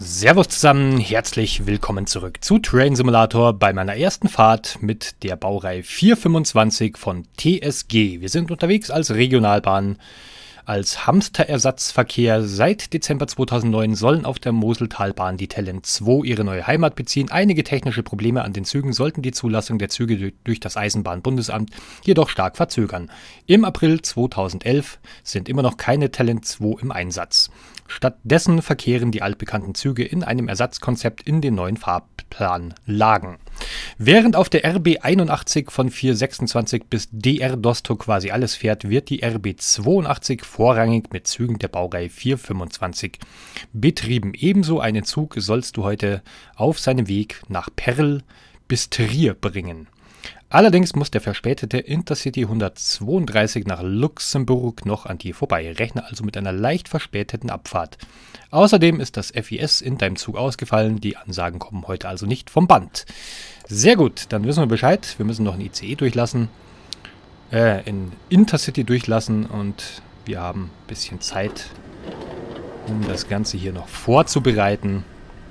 Servus zusammen, herzlich willkommen zurück zu Train Simulator bei meiner ersten Fahrt mit der Baureihe 425 von TSG. Wir sind unterwegs als Regionalbahn, als Hamsterersatzverkehr. Seit Dezember 2009 sollen auf der Moseltalbahn die Talent 2 ihre neue Heimat beziehen. Einige technische Probleme an den Zügen sollten die Zulassung der Züge durch das Eisenbahnbundesamt jedoch stark verzögern. Im April 2011 sind immer noch keine Talent 2 im Einsatz. Stattdessen verkehren die altbekannten Züge in einem Ersatzkonzept in den neuen Fahrplanlagen. Während auf der RB 81 von 426 bis DR Dosto quasi alles fährt, wird die RB 82 vorrangig mit Zügen der Baureihe 425 betrieben. Ebenso einen Zug sollst du heute auf seinem Weg nach Perl bis Trier bringen. Allerdings muss der verspätete Intercity 132 nach Luxemburg noch an dir vorbei. Rechne also mit einer leicht verspäteten Abfahrt. Außerdem ist das FIS in deinem Zug ausgefallen. Die Ansagen kommen heute also nicht vom Band. Sehr gut, dann wissen wir Bescheid. Wir müssen noch ein ICE durchlassen. In Intercity durchlassen und wir haben ein bisschen Zeit, um das Ganze hier noch vorzubereiten.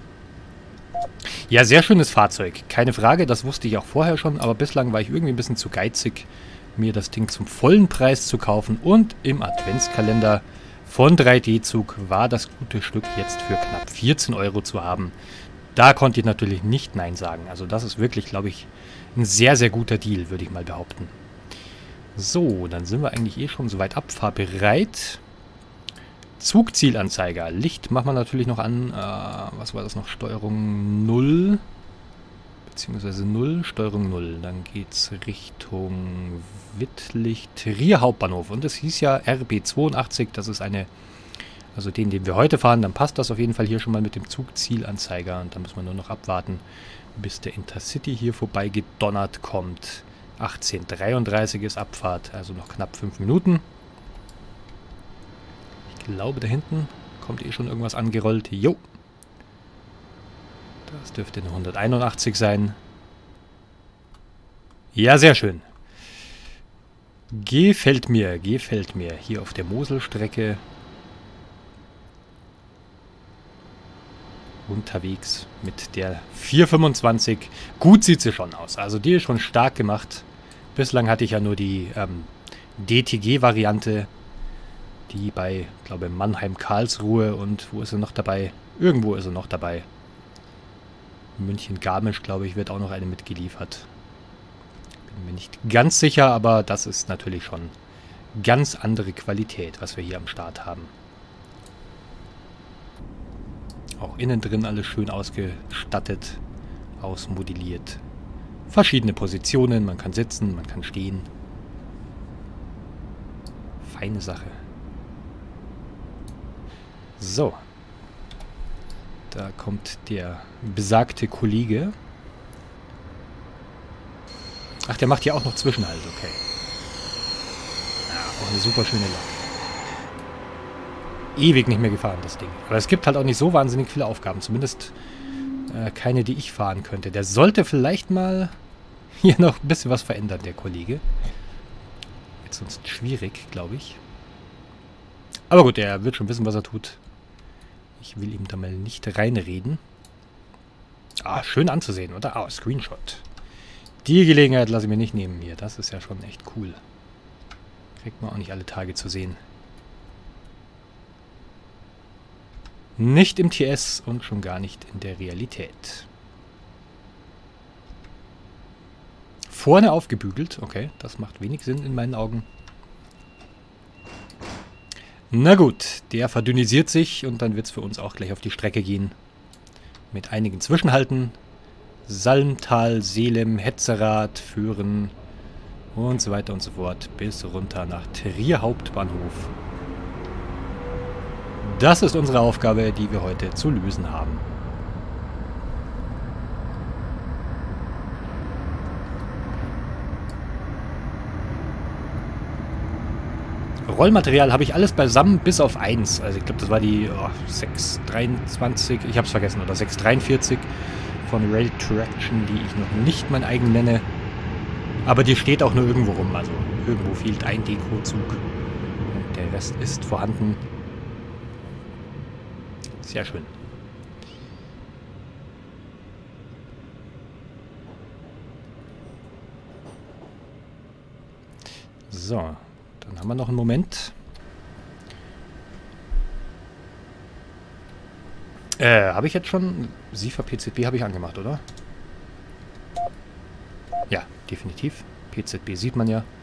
Ja, sehr schönes Fahrzeug. Keine Frage, das wusste ich auch vorher schon, aber bislang war ich irgendwie ein bisschen zu geizig, mir das Ding zum vollen Preis zu kaufen. Und im Adventskalender von 3D-Zug war das gute Stück jetzt für knapp 14 € zu haben. Da konnte ich natürlich nicht Nein sagen. Also das ist wirklich, glaube ich, ein sehr, sehr guter Deal, würde ich mal behaupten. So, dann sind wir eigentlich eh schon soweit abfahrbereit. Zugzielanzeiger. Licht machen wir natürlich noch an. Was war das noch? Steuerung 0. Beziehungsweise 0. Steuerung 0. Dann geht's Richtung Wittlich, Trier Hauptbahnhof. Und es hieß ja RB 82. Das ist also den wir heute fahren. Dann passt das auf jeden Fall hier schon mal mit dem Zugzielanzeiger. Und dann müssen wir nur noch abwarten, bis der Intercity hier vorbei gedonnert kommt. 18:33 ist Abfahrt. Also noch knapp 5 Minuten. Ich glaube, da hinten kommt eh schon irgendwas angerollt. Jo. Das dürfte eine 181 sein. Ja, sehr schön. Gefällt mir, gefällt mir. Hier auf der Moselstrecke. Unterwegs mit der 425. Gut sieht sie schon aus. Also die ist schon stark gemacht. Bislang hatte ich ja nur die DTG-Variante. Die bei, glaube ich, Mannheim-Karlsruhe und wo ist sie noch dabei? Irgendwo ist sie noch dabei. München-Garmisch, glaube ich, wird auch noch eine mitgeliefert. Bin mir nicht ganz sicher, aber das ist natürlich schon ganz andere Qualität, was wir hier am Start haben. Auch innen drin alles schön ausgestattet, ausmodelliert. Verschiedene Positionen, man kann sitzen, man kann stehen. Feine Sache. So, da kommt der besagte Kollege. Ach, der macht hier auch noch Zwischenhalt, okay. Ja, auch eine super schöne Lok. Ewig nicht mehr gefahren, das Ding. Aber es gibt halt auch nicht so wahnsinnig viele Aufgaben, zumindest keine, die ich fahren könnte. Der sollte vielleicht mal hier noch ein bisschen was verändern, der Kollege. Wird sonst schwierig, glaube ich. Aber gut, er wird schon wissen, was er tut. Ich will ihm da mal nicht reinreden. Ah, schön anzusehen, oder? Ah, Screenshot. Die Gelegenheit lasse ich mir nicht nehmen hier. Das ist ja schon echt cool. Kriegt man auch nicht alle Tage zu sehen. Nicht im TS und schon gar nicht in der Realität. Vorne aufgebügelt. Okay, das macht wenig Sinn in meinen Augen. Na gut, der verdünnisiert sich und dann wird es für uns auch gleich auf die Strecke gehen. Mit einigen Zwischenhalten. Salmtal, Seelem, Hetzerath, Föhren und so weiter und so fort. Bis runter nach Trier Hauptbahnhof. Das ist unsere Aufgabe, die wir heute zu lösen haben. Rollmaterial habe ich alles beisammen, bis auf 1. Also ich glaube, das war die 623, ich habe es vergessen, oder 643 von Rail Traction, die ich noch nicht mein eigen nenne. Aber die steht auch nur irgendwo rum, also irgendwo fehlt ein Deko-Zug. Der Rest ist vorhanden. Sehr schön. So, dann haben wir noch einen Moment. Habe ich jetzt schon... SIFA PZB habe ich angemacht, oder? Ja, definitiv. PZB sieht man ja.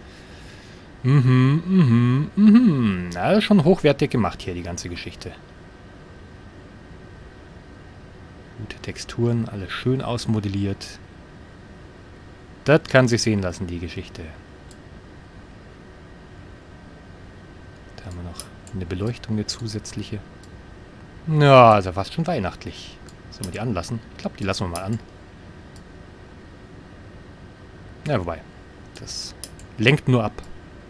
Na, schon hochwertig gemacht hier, die ganze Geschichte. Gute Texturen, alles schön ausmodelliert. Das kann sich sehen lassen, die Geschichte. Da haben wir noch eine Beleuchtung, eine zusätzliche. Ja, also fast schon weihnachtlich. Sollen wir die anlassen? Ich glaube, die lassen wir mal an. Ja, wobei. Das lenkt nur ab.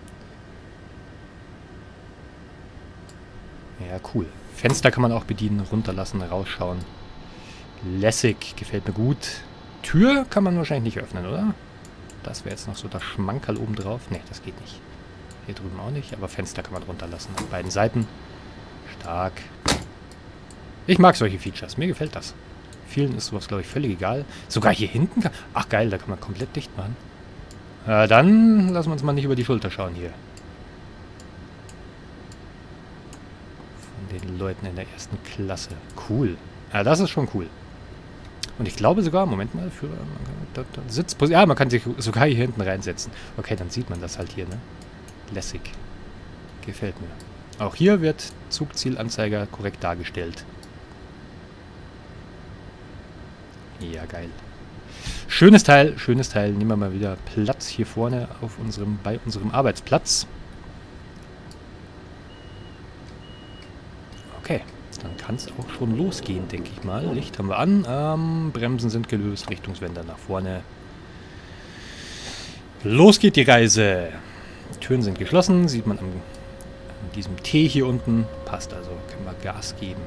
Ja, cool. Fenster kann man auch bedienen, runterlassen, rausschauen. Lässig, gefällt mir gut. Tür kann man wahrscheinlich nicht öffnen, oder? Das wäre jetzt noch so das Schmankerl oben drauf. Ne, das geht nicht. Hier drüben auch nicht, aber Fenster kann man runterlassen. An beiden Seiten. Stark. Ich mag solche Features, mir gefällt das. Vielen ist sowas, glaube ich, völlig egal. Sogar hier hinten kann... Ach geil, da kann man komplett dicht machen. Dann lassen wir uns mal nicht über die Schulter schauen hier. Von den Leuten in der ersten Klasse. Cool. Ja, das ist schon cool. Und ich glaube sogar, Moment mal, für Sitzposition. Ja, man kann sich sogar hier hinten reinsetzen. Okay, dann sieht man das halt hier, ne? Lässig. Gefällt mir. Auch hier wird Zugzielanzeiger korrekt dargestellt. Ja, geil. Schönes Teil, schönes Teil. Nehmen wir mal wieder Platz hier vorne auf bei unserem Arbeitsplatz. Okay, dann kann es auch schon losgehen, denke ich mal. Licht haben wir an, Bremsen sind gelöst, Richtungswender nach vorne. Los geht die Reise. Türen sind geschlossen, sieht man an diesem T hier unten. Passt also, können wir Gas geben.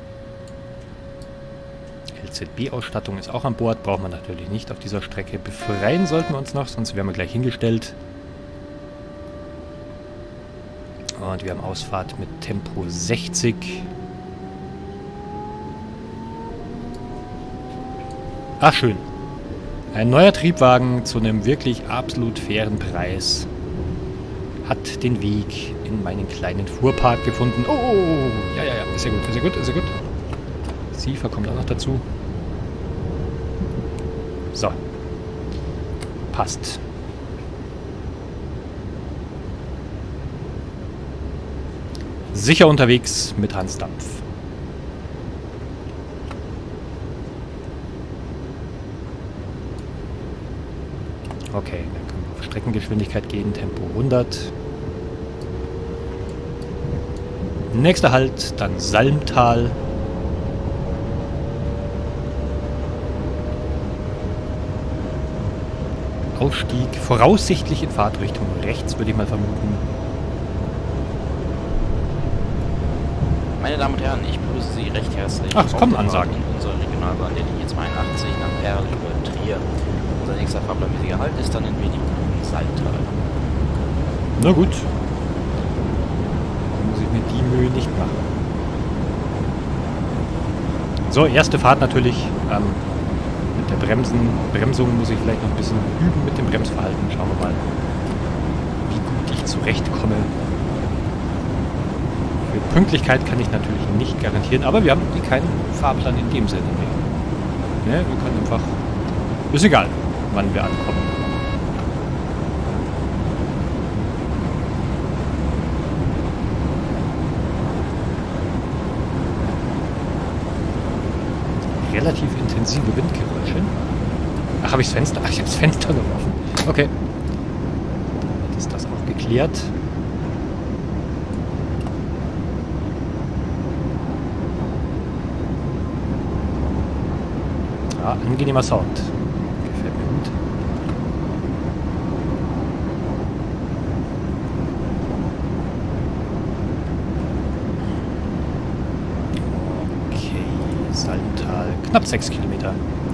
LZB-Ausstattung ist auch an Bord, braucht man natürlich nicht auf dieser Strecke. Befreien sollten wir uns noch, sonst wären wir gleich hingestellt. Und wir haben Ausfahrt mit Tempo 60. Ach, schön. Ein neuer Triebwagen zu einem wirklich absolut fairen Preis hat den Weg in meinen kleinen Fuhrpark gefunden. Oh, ja, ist ja gut, ist ja gut, ist ja gut. SIFA kommt auch noch dazu. So. Passt. Sicher unterwegs mit Hansdampf. Okay, dann können wir auf Streckengeschwindigkeit gehen, Tempo 100. Nächster Halt, dann Salmtal. Ausstieg, voraussichtlich in Fahrtrichtung rechts, würde ich mal vermuten. Meine Damen und Herren, ich begrüße Sie recht herzlich. Ach, es kommen Ansagen. Unsere Regionalbahn der Linie 82 nach Perl über Trier. Unser nächster fahrplanmäßiger Halt ist dann in wenigen Minuten Salmtal. Na gut. Dann muss ich mir die Mühe nicht machen. So, erste Fahrt natürlich. Mit der Bremsung muss ich vielleicht noch ein bisschen üben mit dem Bremsverhalten. Schauen wir mal, wie gut ich zurechtkomme. Für Pünktlichkeit kann ich natürlich nicht garantieren, aber wir haben keinen Fahrplan in dem Sinne mehr. Ne, wir können einfach... Ist egal, wann wir ankommen. Relativ intensive Windgeräusche. Ach, habe ich das Fenster? Ach, ich habe das Fenster noch offen. Okay. Damit ist das auch geklärt. Ja, angenehmer Sound. Gefällt mir gut. Okay, Salmtal. Knapp 6 Kilometer.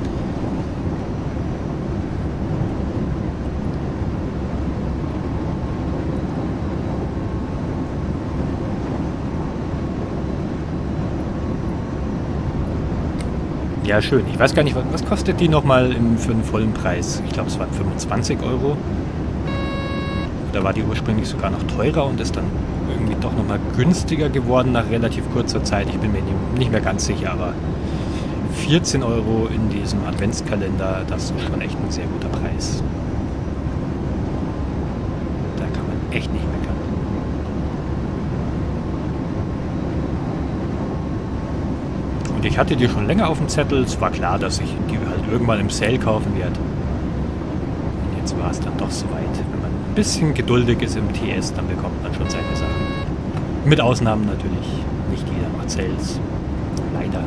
Ja, schön. Ich weiß gar nicht, was kostet die nochmal für einen vollen Preis? Ich glaube, es waren 25 Euro. Da war die ursprünglich sogar noch teurer und ist dann irgendwie doch nochmal günstiger geworden nach relativ kurzer Zeit. Ich bin mir nicht mehr ganz sicher, aber 14 € in diesem Adventskalender, das ist schon echt ein sehr guter Preis. Da kann man echt nicht meckern. Und ich hatte die schon länger auf dem Zettel. Es war klar, dass ich die halt irgendwann im Sale kaufen werde. Und jetzt war es dann doch soweit. Wenn man ein bisschen geduldig ist im TS, dann bekommt man schon seine Sachen. Mit Ausnahmen natürlich. Nicht jeder macht Sales. Leider.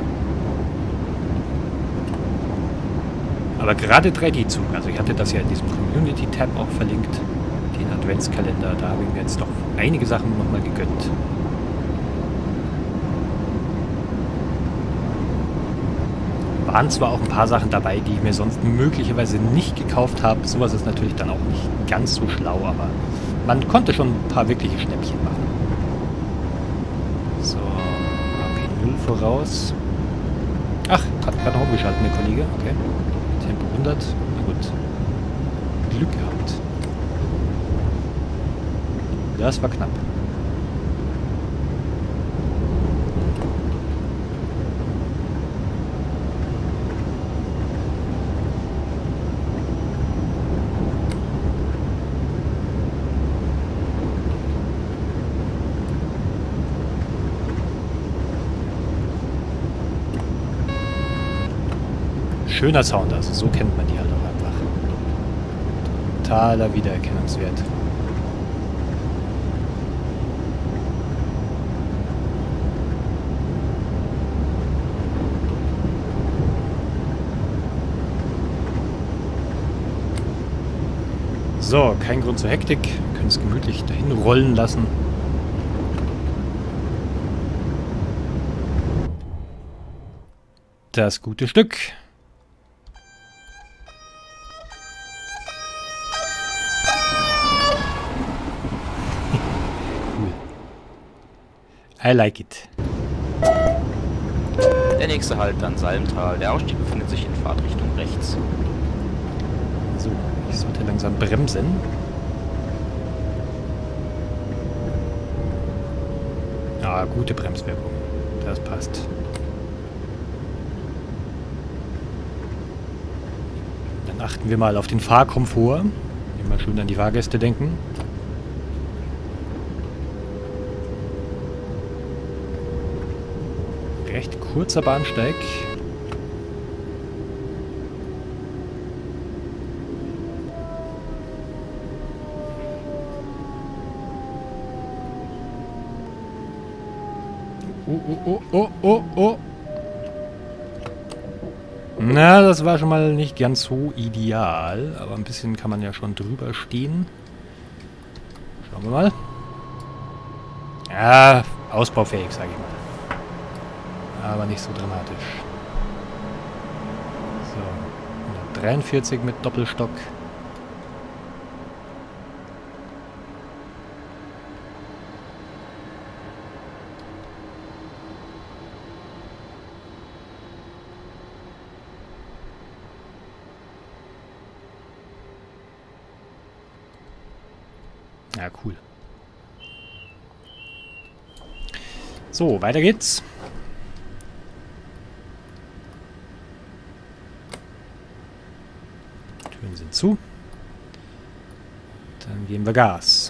Aber gerade 3D-Zug, also ich hatte das ja in diesem Community-Tab auch verlinkt, den Adventskalender, da habe ich mir jetzt doch einige Sachen nochmal gegönnt. Waren zwar auch ein paar Sachen dabei, die ich mir sonst möglicherweise nicht gekauft habe. Sowas ist natürlich dann auch nicht ganz so schlau, aber man konnte schon ein paar wirkliche Schnäppchen machen. So, AP0 voraus. Ach, hat gerade noch umgeschaltet, der Kollege. Okay. Tempo 100. Na gut. Glück gehabt. Das war knapp. Schöner Sound, also so kennt man die halt auch einfach. Totaler Wiedererkennungswert. So, kein Grund zur Hektik. Wir können es gemütlich dahin rollen lassen. Das gute Stück. I like it. Der nächste Halt dann Salmtal. Der Ausstieg befindet sich in Fahrtrichtung rechts. So, ich sollte langsam bremsen. Ah, gute Bremswirkung. Das passt. Dann achten wir mal auf den Fahrkomfort. Immer schön an die Fahrgäste denken. Recht kurzer Bahnsteig. Oh. Na, das war schon mal nicht ganz so ideal, aber ein bisschen kann man ja schon drüber stehen. Schauen wir mal. Ja, ausbaufähig, sage ich mal. Aber nicht so dramatisch. So, 143 mit Doppelstock. Ja, cool. So, weiter geht's. Türen sind zu. Dann geben wir Gas.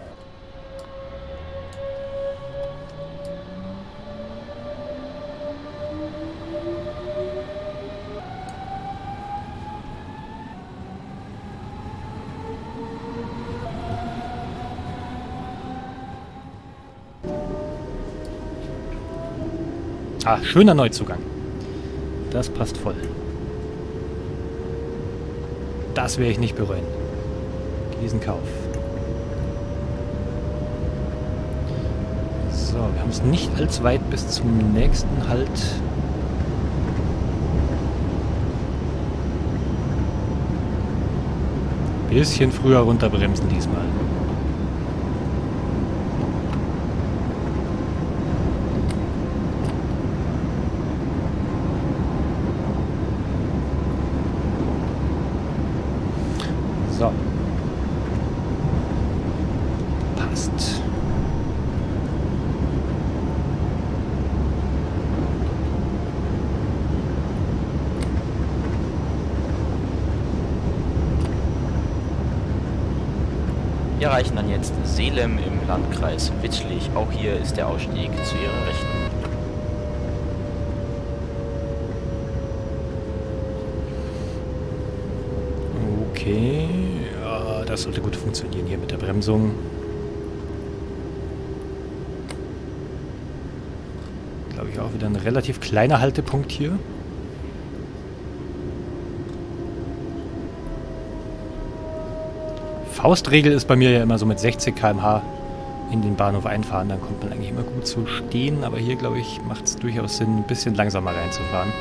Ah, schöner Neuzugang. Das passt voll. Das werde ich nicht bereuen. Diesen Kauf. So, wir haben es nicht allzu weit bis zum nächsten Halt. Bisschen früher runterbremsen diesmal. So. Wir erreichen dann jetzt Seelem im Landkreis Wittlich. Auch hier ist der Ausstieg zu Ihrer Rechten. Okay, ja, das sollte gut funktionieren hier mit der Bremsung. Glaube ich auch wieder ein relativ kleiner Haltepunkt hier. Faustregel ist bei mir ja immer so mit 60 km/h in den Bahnhof einfahren. Dann kommt man eigentlich immer gut zu stehen. Aber hier, glaube ich, macht es durchaus Sinn, ein bisschen langsamer reinzufahren.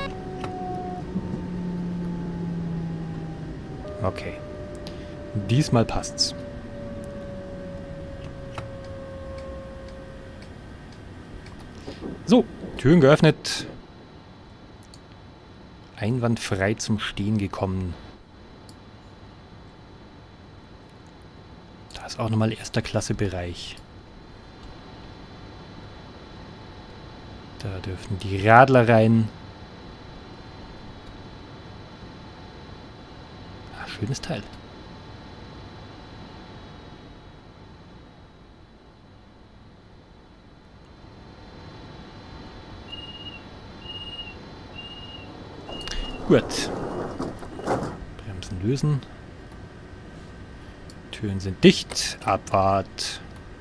Okay. Diesmal passt's. So, Türen geöffnet. Einwandfrei zum Stehen gekommen. Da ist auch nochmal erster Klasse Bereich. Da dürfen die Radler rein. Ah, schönes Teil. Gut. Bremsen lösen. Türen sind dicht. Abfahrt.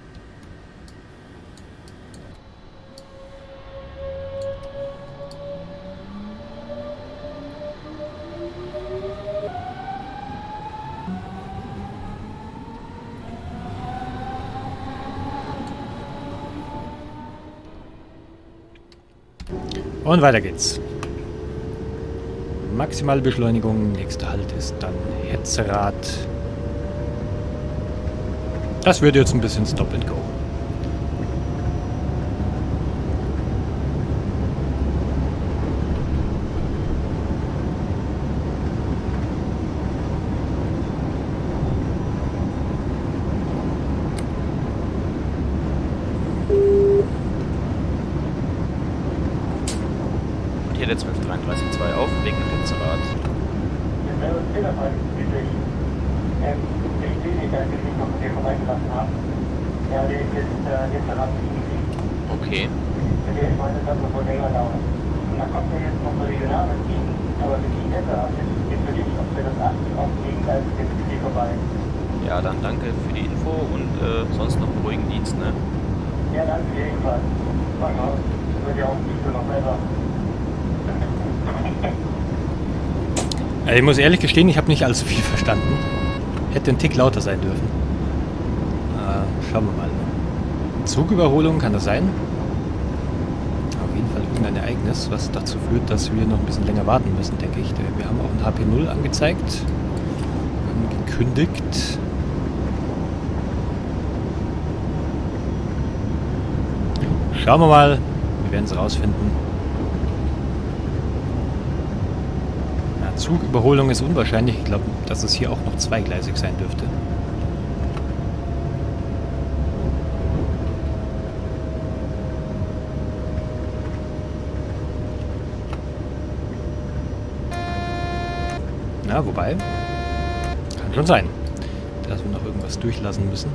Und weiter geht's. Maximale Beschleunigung. Nächster Halt ist dann Hetzerath. Das wird jetzt ein bisschen Stop and Go. Und hier der 1233-2 auf, Weg nach Hetzerath. Ich sehe nicht, dass Sie mich noch hier vorbeigelassen haben. Ja, der ist jetzt daran liegen. Okay. Ich meine, das hat noch wohl länger dauern. Und dann kommt er jetzt noch so regional entgegen. Aber für die Netze jetzt will ich, ob wir das 80 auflegen, da ist jetzt hier vorbei. Ja, dann danke für die Info und sonst noch einen ruhigen Dienst, ne? Ja, danke dir ebenfalls. Mal schauen. Das wird ja auch nicht so noch besser. Ich muss ehrlich gestehen, ich habe nicht allzu viel verstanden. Hätte ein Tick lauter sein dürfen. Schauen wir mal. Zugüberholung, kann das sein? Auf jeden Fall irgendein Ereignis, was dazu führt, dass wir noch ein bisschen länger warten müssen, denke ich. Wir haben auch ein HP0 angezeigt. Gekündigt. Schauen wir mal. Wir werden es rausfinden. Zugüberholung ist unwahrscheinlich. Ich glaube, dass es hier auch noch zweigleisig sein dürfte. Na, wobei, kann schon sein, dass wir noch irgendwas durchlassen müssen.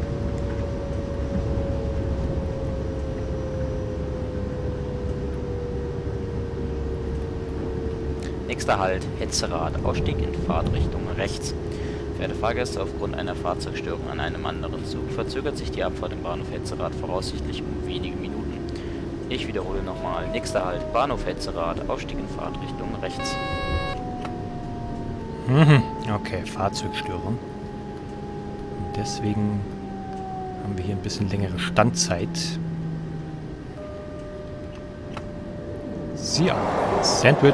Nächster Halt, Hetzerath, Ausstieg in Fahrtrichtung rechts. Verehrte Fahrgäste, aufgrund einer Fahrzeugstörung an einem anderen Zug verzögert sich die Abfahrt im Bahnhof Hetzerath voraussichtlich um wenige Minuten. Ich wiederhole nochmal. Nächster Halt, Bahnhof Hetzerath, Ausstieg in Fahrtrichtung rechts. Okay, Fahrzeugstörung. Und deswegen haben wir hier ein bisschen längere Standzeit. Sie auch. Sandwich.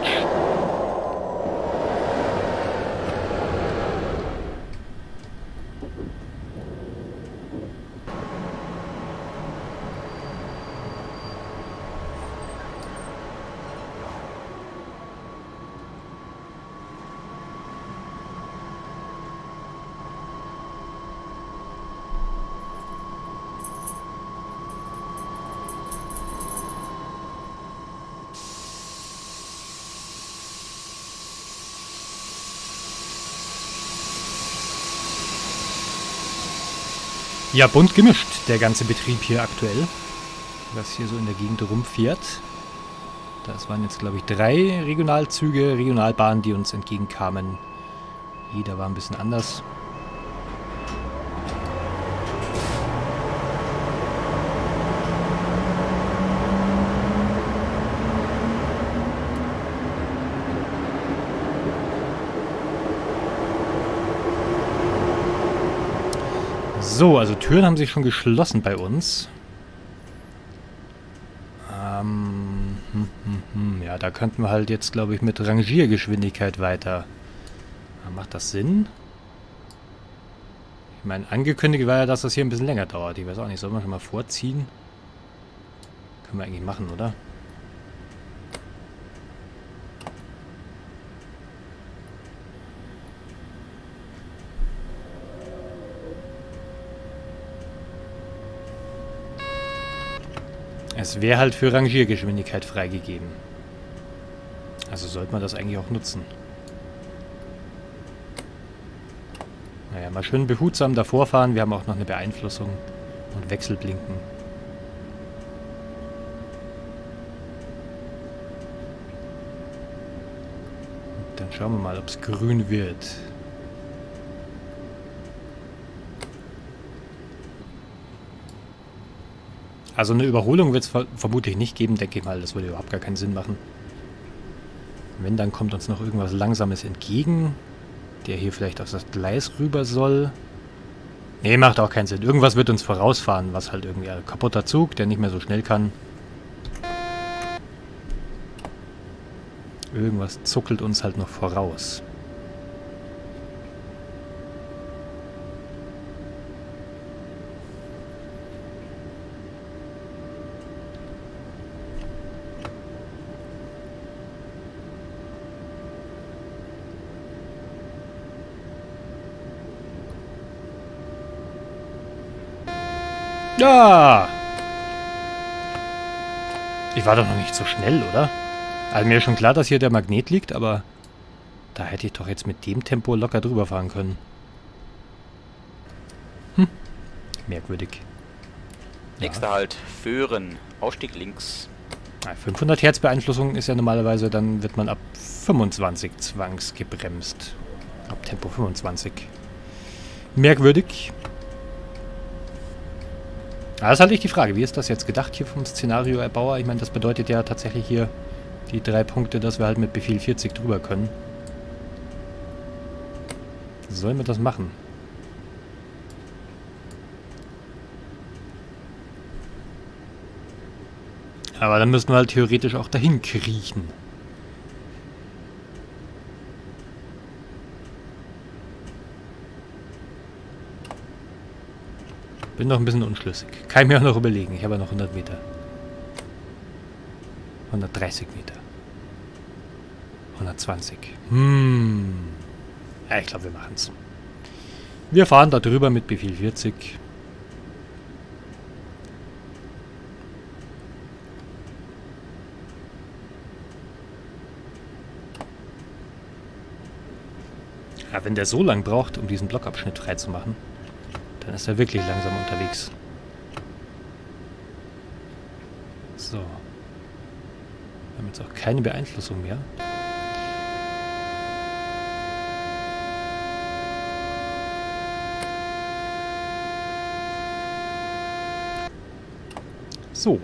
Ja, bunt gemischt, der ganze Betrieb hier aktuell. Was hier so in der Gegend rumfährt. Das waren jetzt, glaube ich, 3 Regionalzüge, Regionalbahnen, die uns entgegenkamen. Jeder war ein bisschen anders. So, also Türen haben sich schon geschlossen bei uns. Ja, da könnten wir halt jetzt, glaube ich, mit Rangiergeschwindigkeit weiter. Macht das Sinn? Ich meine, angekündigt war ja, dass das hier ein bisschen länger dauert. Ich weiß auch nicht, sollen wir schon mal vorziehen? Können wir eigentlich machen, oder? Es wäre halt für Rangiergeschwindigkeit freigegeben. Also sollte man das eigentlich auch nutzen. Naja, mal schön behutsam davor fahren. Wir haben auch noch eine Beeinflussung und Wechselblinken. Und dann schauen wir mal, ob es grün wird. Also eine Überholung wird es vermutlich nicht geben, denke ich mal. Das würde überhaupt gar keinen Sinn machen. Wenn, dann kommt uns noch irgendwas Langsames entgegen, der hier vielleicht auf das Gleis rüber soll. Nee, macht auch keinen Sinn. Irgendwas wird uns vorausfahren, was halt irgendwie ein kaputter Zug, der nicht mehr so schnell kann. Irgendwas zuckelt uns halt noch voraus. Ja! Ich war doch noch nicht so schnell, oder? Also mir ist schon klar, dass hier der Magnet liegt, aber da hätte ich doch jetzt mit dem Tempo locker drüber fahren können. Merkwürdig. Nächster Halt, Föhren. Ausstieg links. 500 Hertz Beeinflussung ist ja normalerweise, dann wird man ab 25 zwangsgebremst. Ab Tempo 25. Merkwürdig. Das ist halt nicht die Frage. Wie ist das jetzt gedacht hier vom Szenario-Erbauer? Ich meine, das bedeutet ja tatsächlich hier die 3 Punkte, dass wir halt mit Befehl 40 drüber können. Sollen wir das machen? Aber dann müssten wir halt theoretisch auch dahin kriechen. Bin noch ein bisschen unschlüssig. Kann ich mir auch noch überlegen. Ich habe ja noch 100 Meter. 130 Meter. 120. Ja, ich glaube, wir machen es. Wir fahren da drüber mit Befehl 40. Ja, wenn der so lang braucht, um diesen Blockabschnitt freizumachen, dann ist er wirklich langsam unterwegs. So. Wir haben jetzt auch keine Beeinflussung mehr. So.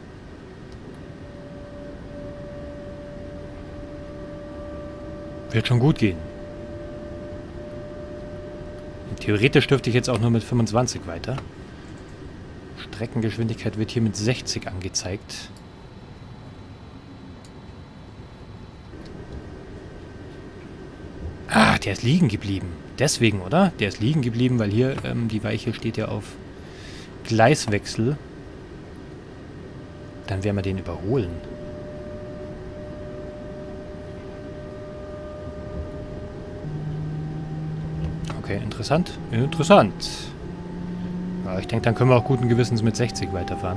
Wird schon gut gehen. Theoretisch dürfte ich jetzt auch nur mit 25 weiter. Streckengeschwindigkeit wird hier mit 60 angezeigt. Ah, der ist liegen geblieben. Deswegen, oder? Der ist liegen geblieben, weil hier die Weiche steht ja auf Gleiswechsel. Dann werden wir den überholen. Okay, interessant. Interessant. Ja, ich denke, dann können wir auch guten Gewissens mit 60 weiterfahren.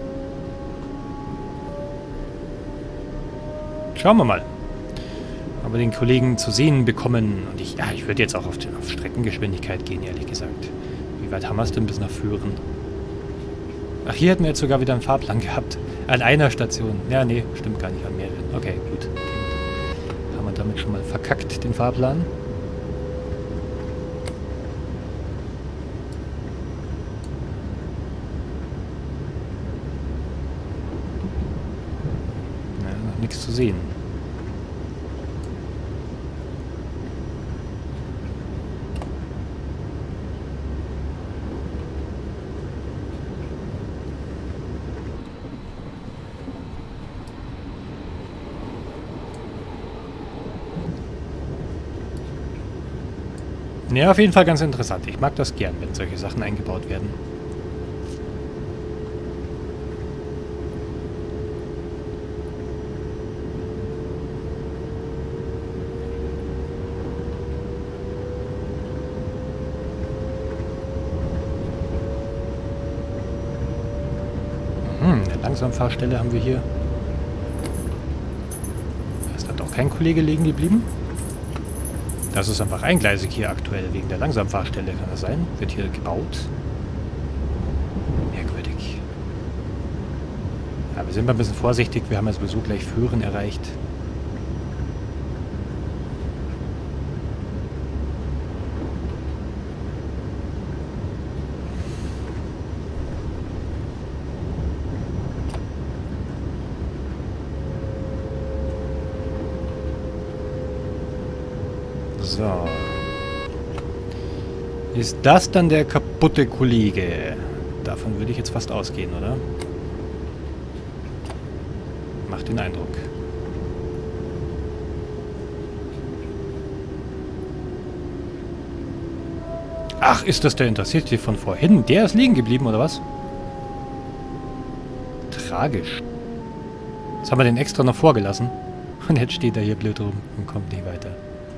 Schauen wir mal. Aber wir den Kollegen zu sehen bekommen. Und ich würde jetzt auch auf Streckengeschwindigkeit gehen, ehrlich gesagt. Wie weit haben wir es denn bis nach Föhren? Ach, hier hätten wir jetzt sogar wieder einen Fahrplan gehabt. An einer Station. Ja, nee, stimmt gar nicht, an mehreren. Okay, gut. Haben wir damit schon mal verkackt, den Fahrplan. Na, noch nichts zu sehen. Ja, auf jeden Fall ganz interessant. Ich mag das gern, wenn solche Sachen eingebaut werden. Eine Langsamfahrstelle haben wir hier. Ist da doch kein Kollege liegen geblieben? Das ist einfach eingleisig hier aktuell, wegen der Langsamfahrstelle, kann das sein? Wird hier gebaut? Merkwürdig. Ja, wir sind mal ein bisschen vorsichtig, wir haben jetzt sowieso gleich Föhren erreicht. So. Ist das dann der kaputte Kollege? Davon würde ich jetzt fast ausgehen, oder? Macht den Eindruck. Ach, ist das der Interessierte von vorhin? Der ist liegen geblieben, oder was? Tragisch. Jetzt haben wir den extra noch vorgelassen. Und jetzt steht er hier blöd rum und kommt nicht weiter.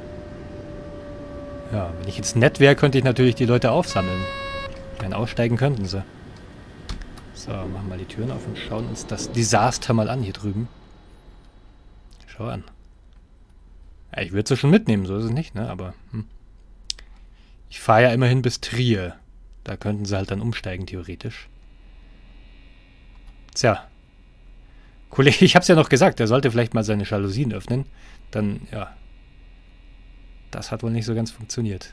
Ja, wenn ich jetzt nett wäre, könnte ich natürlich die Leute aufsammeln. Dann aussteigen könnten sie. So, machen mal die Türen auf und schauen uns das Desaster mal an hier drüben. Schau an. Ja, ich würde sie schon mitnehmen, so ist es nicht, ne? Aber ich fahre ja immerhin bis Trier. Da könnten sie halt dann umsteigen, theoretisch. Tja. Kollege, ich hab's ja noch gesagt, er sollte vielleicht mal seine Jalousien öffnen. Dann, ja. Das hat wohl nicht so ganz funktioniert.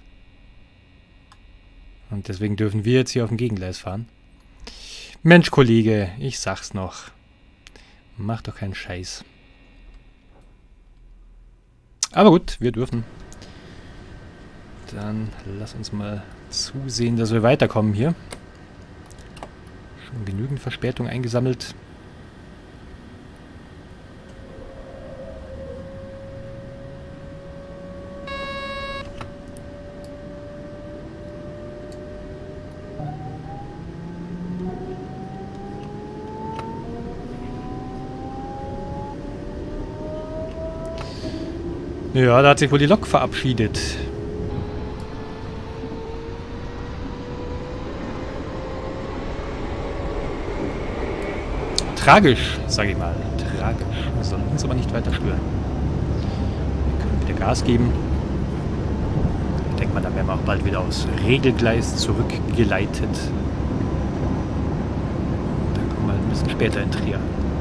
Und deswegen dürfen wir jetzt hier auf dem Gegengleis fahren. Mensch, Kollege, ich sag's noch. Mach doch keinen Scheiß. Aber gut, wir dürfen. Dann lass uns mal zusehen, dass wir weiterkommen hier. Schon genügend Verspätung eingesammelt. Ja, da hat sich wohl die Lok verabschiedet. Tragisch, sage ich mal. Tragisch. Das soll uns aber nicht weiter stören. Wir können wieder Gas geben. Ich denke mal, dann werden wir auch bald wieder aufs Regelgleis zurückgeleitet. Dann kommen wir ein bisschen später in Trier.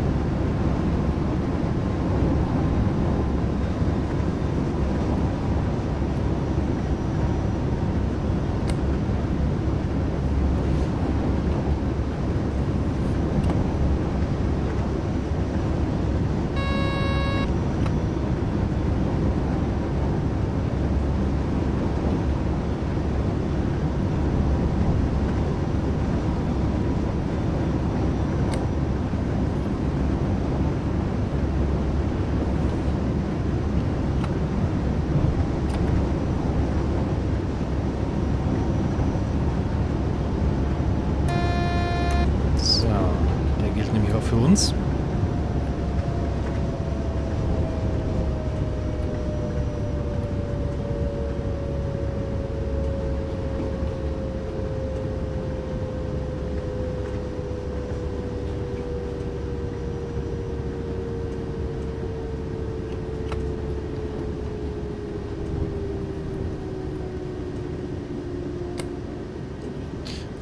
Für uns.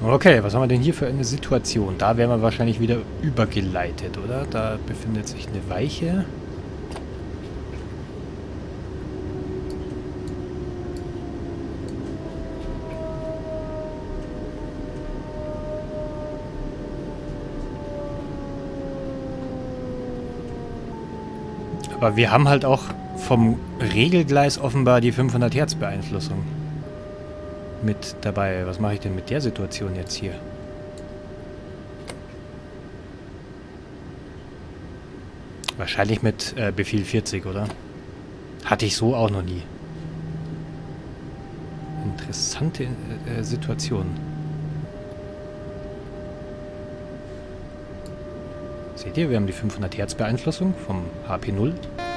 Okay, was haben wir denn hier für eine Situation? Da werden wir wahrscheinlich wieder übergeleitet, oder? Da befindet sich eine Weiche. Aber wir haben halt auch vom Regelgleis offenbar die 500 Hertz Beeinflussung mit dabei. Was mache ich denn mit der Situation jetzt hier? Wahrscheinlich mit Befehl 40, oder? Hatte ich so auch noch nie. Interessante Situation. Seht ihr, wir haben die 500 Hertz Beeinflussung vom HP0.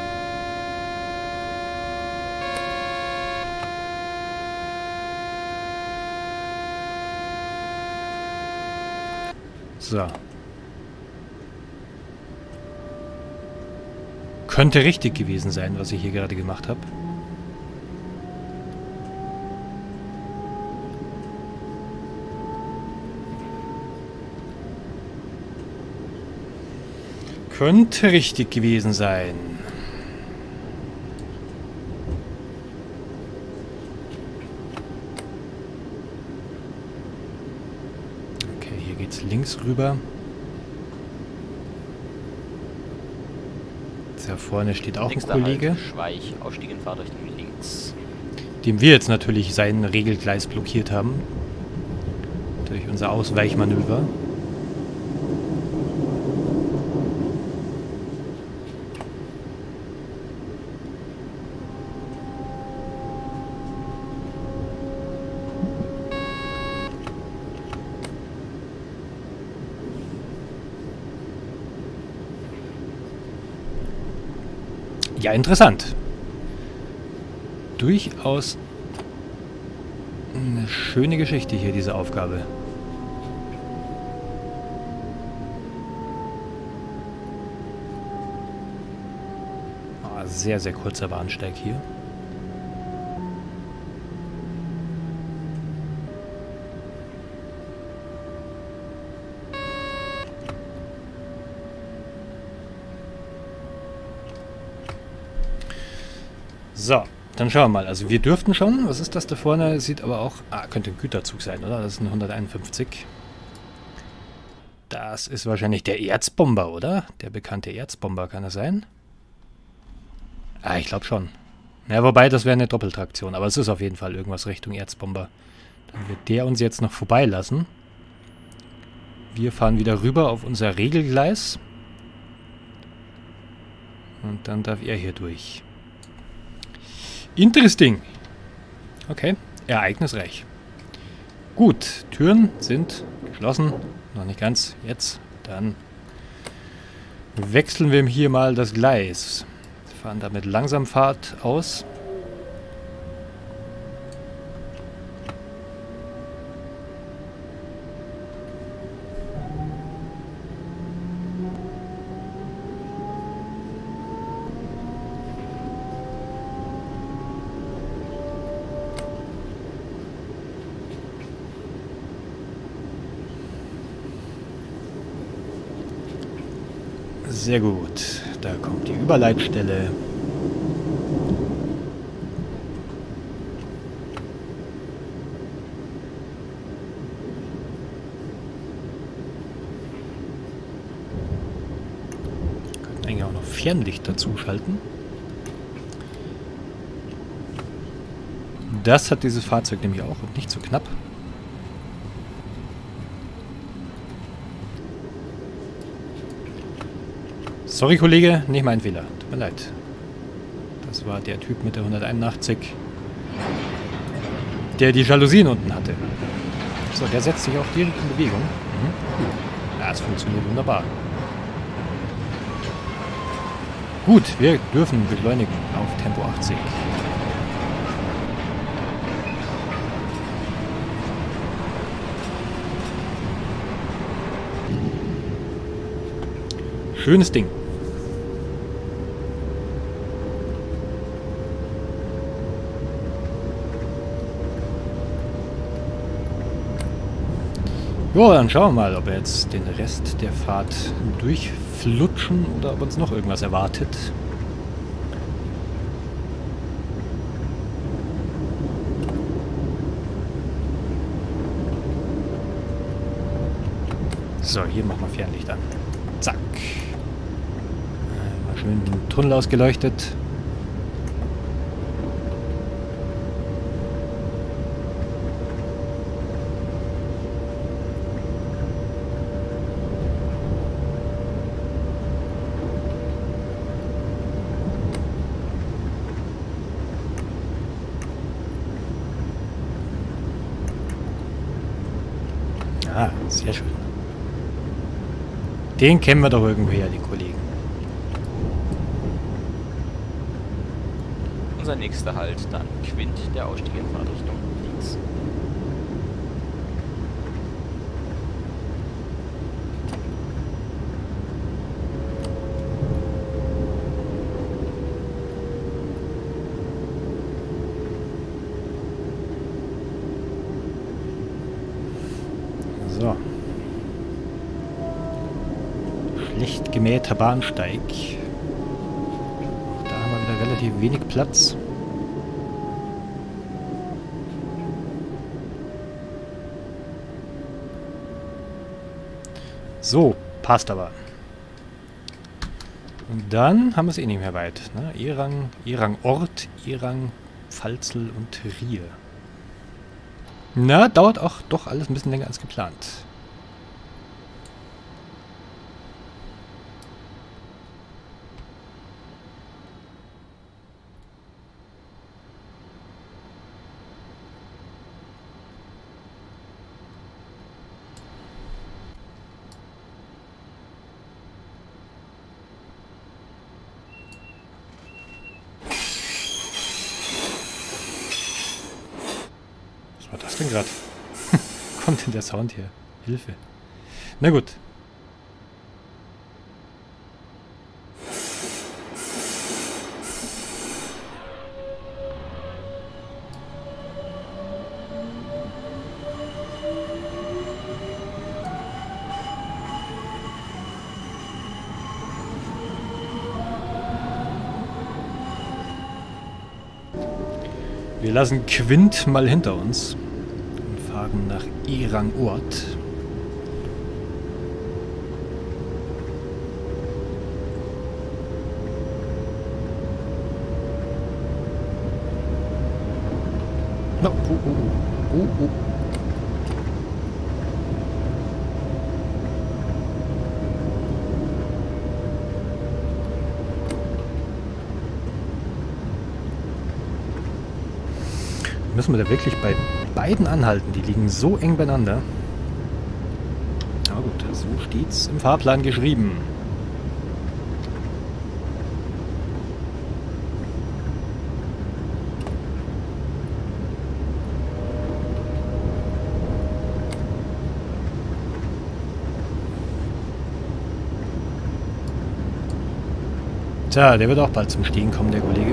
So. Könnte richtig gewesen sein, was ich hier gerade gemacht habe. Könnte richtig gewesen sein. Okay, hier geht's links rüber. Da vorne steht auch ein Kollege. Halt, Schweich, Ausstieg in Fahrtrichtung links. Dem wir jetzt natürlich sein Regelgleis blockiert haben. Durch unser Ausweichmanöver. Ja, interessant. Durchaus eine schöne Geschichte hier, diese Aufgabe. Sehr, sehr kurzer Bahnsteig hier. So, dann schauen wir mal. Also wir dürften schon. Was ist das da vorne? Sieht aber auch... Ah, könnte ein Güterzug sein, oder? Das ist ein 151. Das ist wahrscheinlich der Erzbomber, oder? Der bekannte Erzbomber, kann das sein? Ah, ich glaube schon. Ja, wobei, das wäre eine Doppeltraktion. Aber es ist auf jeden Fall irgendwas Richtung Erzbomber. Dann wird der uns jetzt noch vorbeilassen. Wir fahren wieder rüber auf unser Regelgleis. Und dann darf er hier durch. Interesting. Okay, ereignisreich. Gut, Türen sind geschlossen. Noch nicht ganz. Jetzt. Dann wechseln wir hier mal das Gleis. Fahren damit Langsamfahrt aus. Sehr gut. Da kommt die Überleitstelle. Könnten eigentlich auch noch Fernlicht dazu schalten. Das hat dieses Fahrzeug nämlich auch und nicht so knapp. Sorry, Kollege, nicht mein Fehler. Tut mir leid. Das war der Typ mit der 181, der die Jalousien unten hatte. So, der setzt sich auch direkt in Bewegung. Mhm. Ja, es funktioniert wunderbar. Gut, wir dürfen beschleunigen auf Tempo 80. Schönes Ding. Jo, dann schauen wir mal, ob wir jetzt den Rest der Fahrt durchflutschen oder ob uns noch irgendwas erwartet. So, hier machen wir Fernlicht an. Zack. Mal schön den Tunnel ausgeleuchtet. Ah, sehr schön. Den kennen wir doch irgendwoher, den Kollegen. Unser nächster Halt dann Quint, der Ausstieg in Fahrtrichtung links. So. Schlecht gemähter Bahnsteig. Da haben wir wieder relativ wenig Platz. So, passt aber. Und dann haben wir es eh nicht mehr weit. Ne? Erang Ort, Erang, Pfalzel und Trier. Na, dauert auch doch alles ein bisschen länger als geplant. Was war das denn gerade? Kommt denn der Sound hier? Hilfe. Na gut. Wir lassen Quint mal hinter uns und fahren nach Erang Ort. No, oh. Müssen wir da wirklich bei beiden anhalten? Die liegen so eng beieinander. Aber gut, so steht's im Fahrplan geschrieben. Tja, der wird auch bald zum Stehen kommen, der Kollege.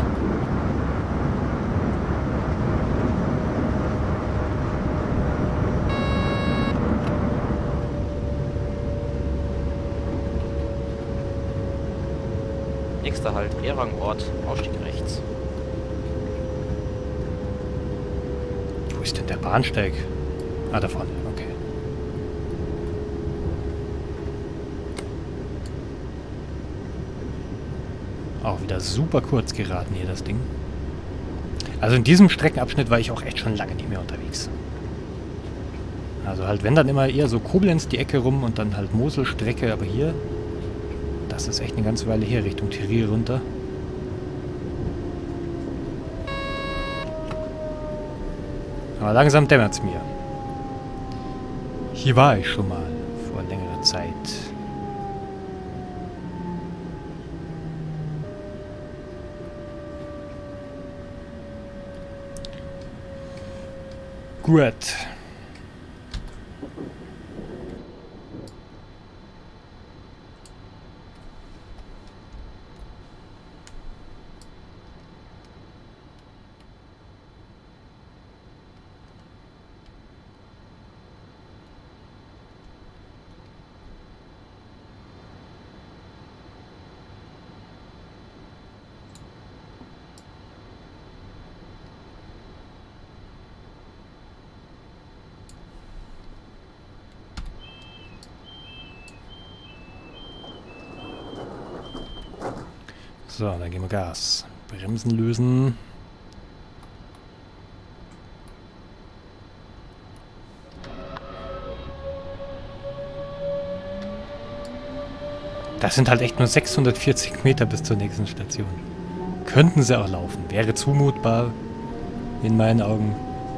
Nächster Halt Erang Ort, Ausstieg rechts. Wo ist denn der Bahnsteig? Ah, da vorne, okay. Auch wieder super kurz geraten hier das Ding. Also in diesem Streckenabschnitt war ich auch echt schon lange nicht mehr unterwegs. Also halt wenn dann immer eher so Koblenz die Ecke rum und dann halt Moselstrecke, aber hier, das ist echt eine ganze Weile her, Richtung Trier runter. Aber langsam dämmert es mir. Hier war ich schon mal vor längerer Zeit. Gut. So, dann geben wir Gas. Bremsen lösen. Das sind halt echt nur 640 Meter bis zur nächsten Station. Könnten sie auch laufen. Wäre zumutbar in meinen Augen.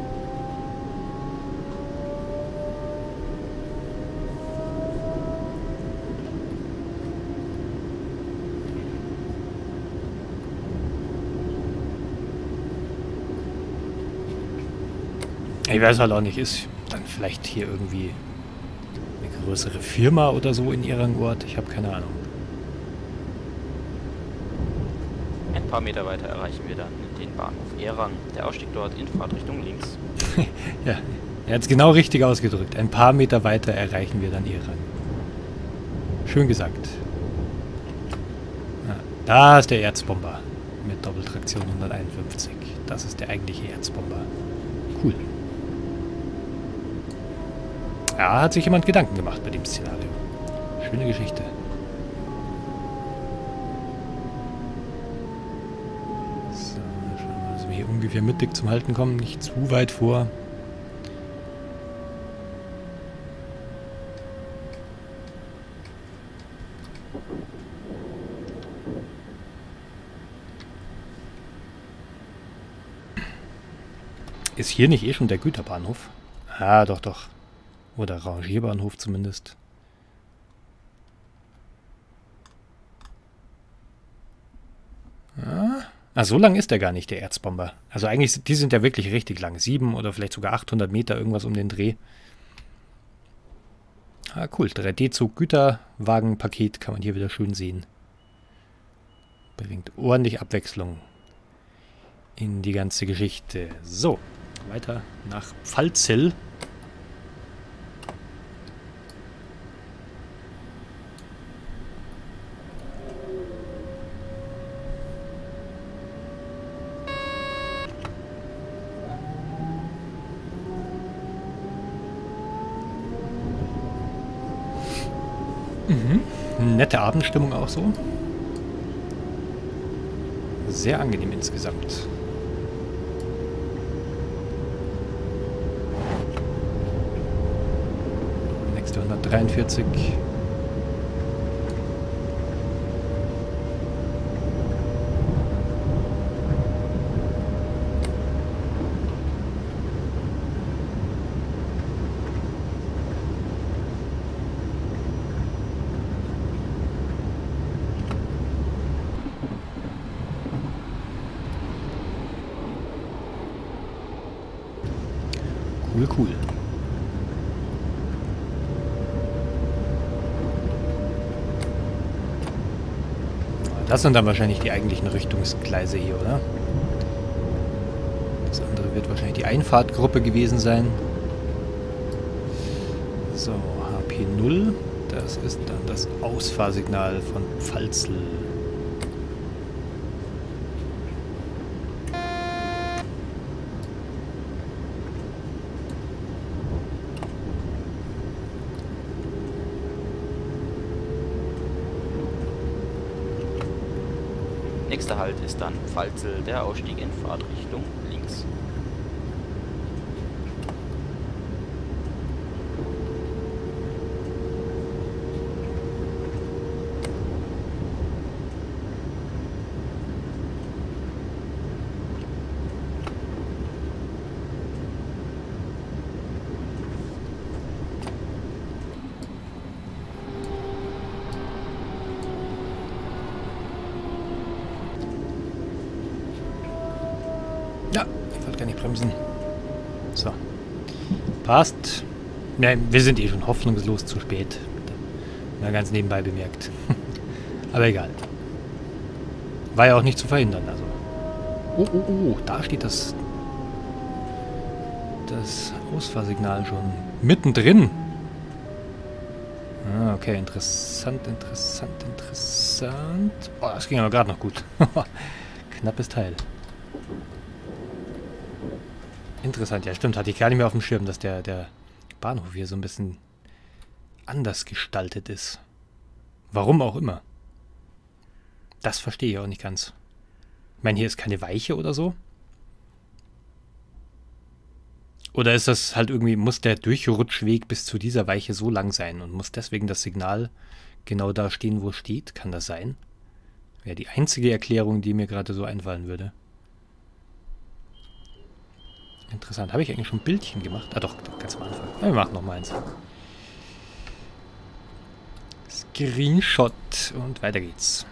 Ich weiß halt auch nicht, ist dann vielleicht hier irgendwie eine größere Firma oder so in ihrem Ort? Ich habe keine Ahnung. Ein paar Meter weiter erreichen wir dann den Bahnhof Ehrang. Der Ausstieg dort in Fahrtrichtung links. Ja, er hat es genau richtig ausgedrückt. Ein paar Meter weiter erreichen wir dann Ehrang. Schön gesagt. Ja, da ist der Erzbomber mit Doppeltraktion 151. Das ist der eigentliche Erzbomber. Cool. Ja, hat sich jemand Gedanken gemacht bei dem Szenario. Schöne Geschichte. So, schauen wir mal, dass wir hier ungefähr mittig zum Halten kommen. Nicht zu weit vor. Ist hier nicht eh schon der Güterbahnhof? Ah, doch, doch. Oder Rangierbahnhof zumindest. Ah, so lang ist der gar nicht, der Erzbomber. Also eigentlich, die sind ja wirklich richtig lang. 7 oder vielleicht sogar 800 Meter, irgendwas um den Dreh. Ah, cool. 3D-Zug, Güterwagenpaket kann man hier wieder schön sehen. Bringt ordentlich Abwechslung in die ganze Geschichte. So, weiter nach Pfalzel. Nette Abendstimmung auch so. Sehr angenehm insgesamt. Nächste 143. Cool, cool. Das sind dann wahrscheinlich die eigentlichen Richtungsgleise hier, oder? Das andere wird wahrscheinlich die Einfahrtgruppe gewesen sein. So, HP 0. Das ist dann das Ausfahrsignal von Pfalzel. Nächster Halt ist dann Pfalzel, der Ausstieg in Fahrtrichtung links. Ja, ich wollte gar nicht bremsen. So. Passt. Ja, wir sind eh schon hoffnungslos zu spät. Mal ganz nebenbei bemerkt. Aber egal. War ja auch nicht zu verhindern, also. Oh, oh, oh, da steht das Ausfahrsignal schon mittendrin. Ah, okay, interessant, interessant, interessant. Oh, das ging aber gerade noch gut. Knappes Teil. Interessant, ja stimmt, hatte ich gar nicht mehr auf dem Schirm, dass der Bahnhof hier so ein bisschen anders gestaltet ist. Warum auch immer. Das verstehe ich auch nicht ganz. Ich meine, hier ist keine Weiche oder so. Oder ist das halt irgendwie, muss der Durchrutschweg bis zu dieser Weiche so lang sein und muss deswegen das Signal genau da stehen, wo es steht? Kann das sein? Wäre die einzige Erklärung, die mir gerade so einfallen würde. Interessant. Habe ich eigentlich schon ein Bildchen gemacht? Ah doch, ganz am Anfang. Ja, wir machen noch mal eins. Screenshot. Und weiter geht's.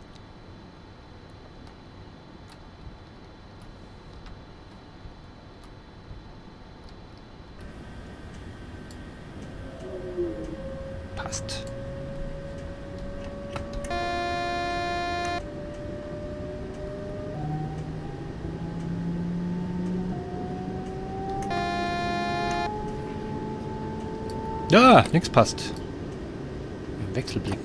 Passt. Ja, nichts passt. Wechselblicken.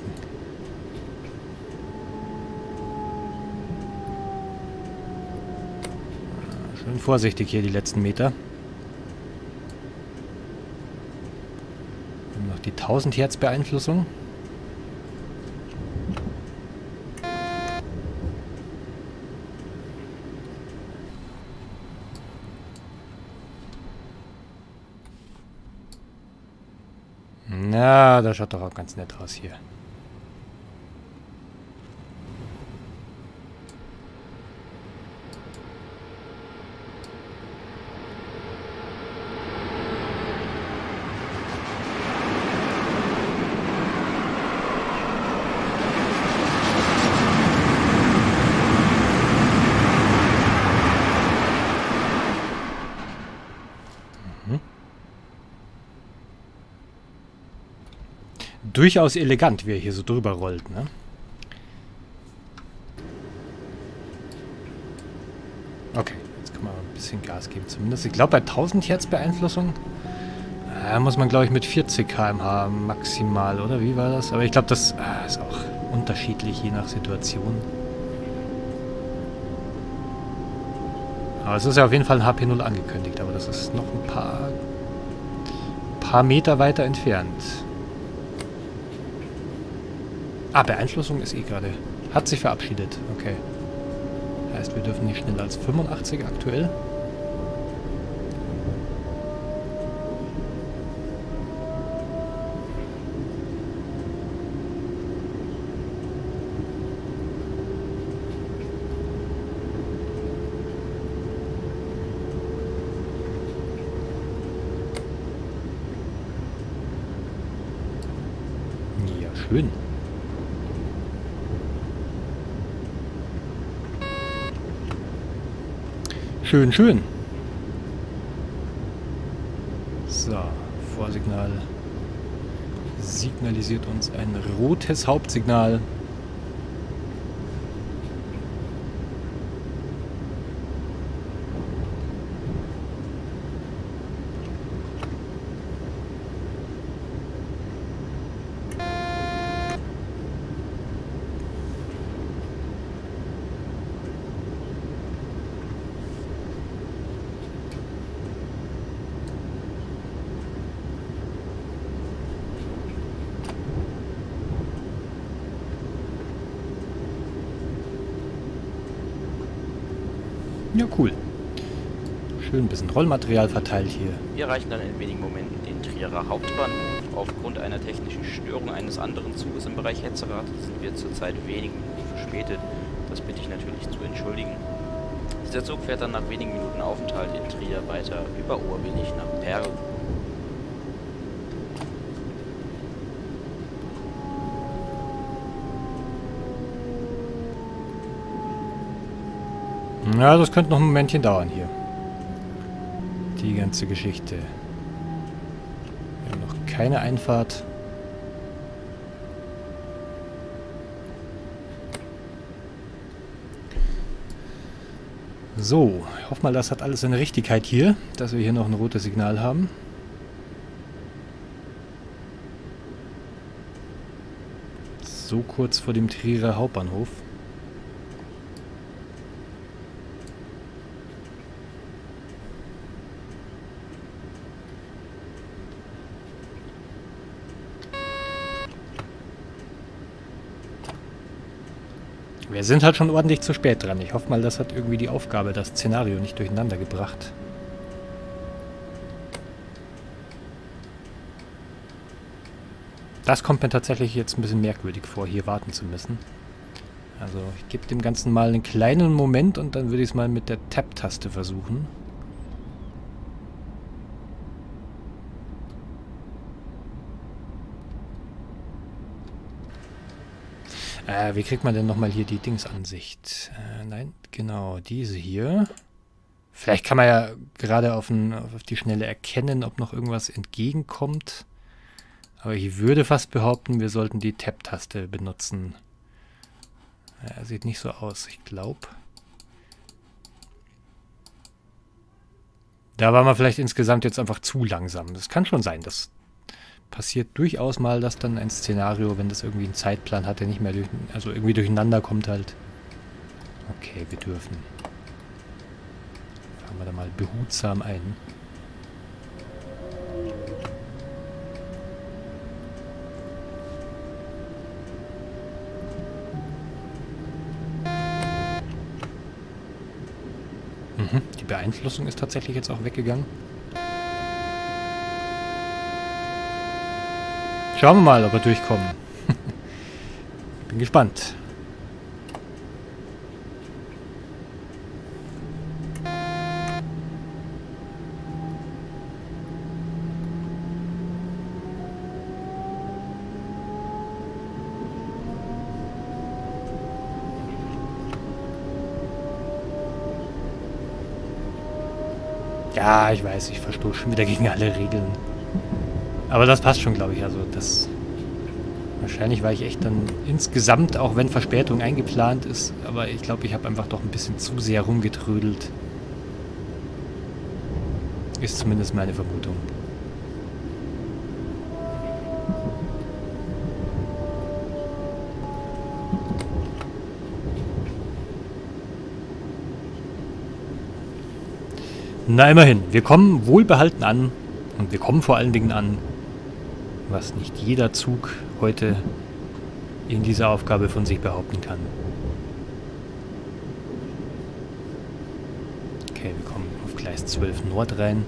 Schön vorsichtig hier die letzten Meter. Wir haben noch die 1000 Hertz Beeinflussung. Na, das schaut doch auch ganz nett aus hier. Durchaus elegant, wie er hier so drüber rollt, ne? Okay, jetzt kann man ein bisschen Gas geben zumindest. Ich glaube, bei 1000 Hertz Beeinflussung muss man, glaube ich, mit 40 km/h maximal, oder? Wie war das? Aber ich glaube, das ist auch unterschiedlich, je nach Situation. Aber es ist ja auf jeden Fall ein HP0 angekündigt, aber das ist noch ein paar Meter weiter entfernt. Ah, Beeinflussung ist eh gerade. Hat sich verabschiedet. Okay. Heißt, wir dürfen nicht schneller als 85 aktuell. Ja, schön. Schön, schön. So, Vorsignal signalisiert uns ein rotes Hauptsignal. Ja, cool. Schön ein bisschen Rollmaterial verteilt hier. Wir erreichen dann in wenigen Momenten den Trierer Hauptbahnhof. Aufgrund einer technischen Störung eines anderen Zuges im Bereich Hetzerath sind wir zurzeit wenige Minuten verspätet. Das bitte ich natürlich zu entschuldigen. Dieser Zug fährt dann nach wenigen Minuten Aufenthalt in Trier weiter über Oberbillig nach Perl. Ja, das könnte noch ein Momentchen dauern hier. Die ganze Geschichte. Wir haben noch keine Einfahrt. So, ich hoffe mal, das hat alles seine Richtigkeit hier, dass wir hier noch ein rotes Signal haben. So kurz vor dem Trierer Hauptbahnhof. Wir sind halt schon ordentlich zu spät dran. Ich hoffe mal, das hat irgendwie die Aufgabe, das Szenario nicht durcheinander gebracht. Das kommt mir tatsächlich jetzt ein bisschen merkwürdig vor, hier warten zu müssen. Also ich gebe dem Ganzen mal einen kleinen Moment und dann würde ich es mal mit der Tab-Taste versuchen. Wie kriegt man denn nochmal hier die Dingsansicht? Nein, genau, diese hier. Vielleicht kann man ja gerade auf die Schnelle erkennen, ob noch irgendwas entgegenkommt. Aber ich würde fast behaupten, wir sollten die Tab-Taste benutzen. Ja, sieht nicht so aus, ich glaube. Da war man vielleicht insgesamt jetzt einfach zu langsam. Das kann schon sein, das passiert durchaus mal, dass dann ein Szenario, wenn das irgendwie einen Zeitplan hat, der nicht mehr irgendwie durcheinander kommt halt. Okay, wir dürfen. Fangen wir da mal behutsam ein. Die Beeinflussung ist tatsächlich jetzt auch weggegangen. Schauen wir mal, ob wir durchkommen. Bin gespannt. Ja, ich weiß, ich verstoße schon wieder gegen alle Regeln. Aber das passt schon, glaube ich. Also das... Wahrscheinlich war ich echt dann insgesamt, auch wenn Verspätung eingeplant ist, aber ich glaube, ich habe einfach doch ein bisschen zu sehr rumgetrödelt. Ist zumindest meine Vermutung. Na immerhin, wir kommen wohlbehalten an und wir kommen vor allen Dingen an, was nicht jeder Zug heute in dieser Aufgabe von sich behaupten kann. Okay, wir kommen auf Gleis 12 Nord rein.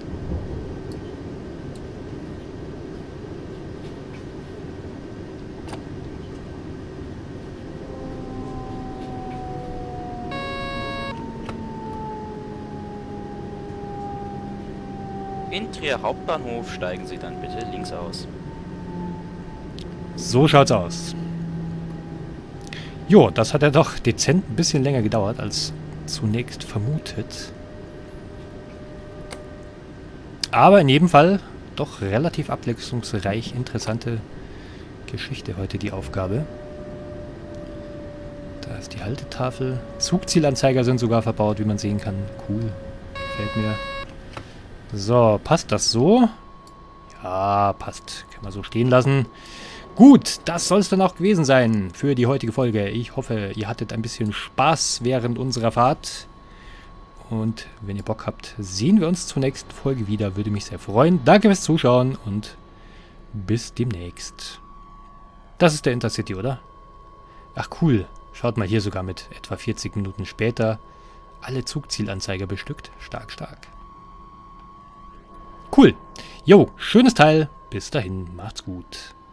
In Trier Hauptbahnhof steigen Sie dann bitte links aus. So schaut's aus. Jo, das hat ja doch dezent ein bisschen länger gedauert als zunächst vermutet. Aber in jedem Fall doch relativ abwechslungsreich, interessante Geschichte heute die Aufgabe. Da ist die Haltetafel. Zugzielanzeiger sind sogar verbaut, wie man sehen kann. Cool. Gefällt mir. So, passt das so? Ja, passt. Können wir so stehen lassen. Gut, das soll es dann auch gewesen sein für die heutige Folge. Ich hoffe, ihr hattet ein bisschen Spaß während unserer Fahrt. Und wenn ihr Bock habt, sehen wir uns zur nächsten Folge wieder. Würde mich sehr freuen. Danke fürs Zuschauen und bis demnächst. Das ist der Intercity, oder? Ach cool. Schaut mal hier sogar mit etwa 40 Minuten später. Alle Zugzielanzeiger bestückt. Stark, stark. Cool. Jo, schönes Teil. Bis dahin, macht's gut.